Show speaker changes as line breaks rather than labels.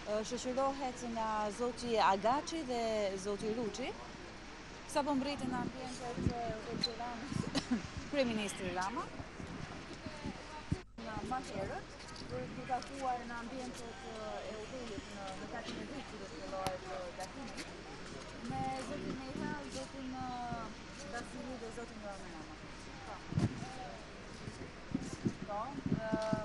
shoqërohet nga zoti Agaçi dhe zoti Ruçi. Sapo mbritën në ambientet e udhëheqësit Ramës, kryeministri Rama, më herët për të takuar në ambientet e hotelit në katin e dytë që do të fillohet takimi me zotin Meha, zotin Dasiri dhe zotin Rama. Po.